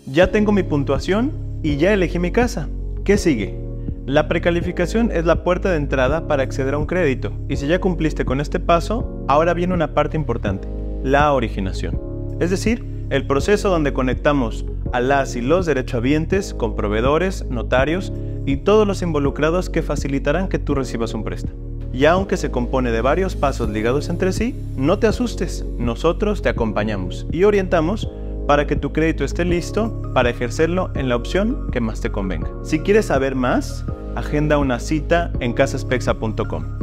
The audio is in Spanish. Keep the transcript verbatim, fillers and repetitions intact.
Ya tengo mi puntuación y ya elegí mi casa. ¿Qué sigue? La precalificación es la puerta de entrada para acceder a un crédito, y si ya cumpliste con este paso, ahora viene una parte importante, la originación. Es decir, el proceso donde conectamos a las y los derechohabientes con proveedores, notarios y todos los involucrados que facilitarán que tú recibas un préstamo. Y aunque se compone de varios pasos ligados entre sí, no te asustes, nosotros te acompañamos y orientamos para que tu crédito esté listo para ejercerlo en la opción que más te convenga. Si quieres saber más, agenda una cita en casaspexa punto com.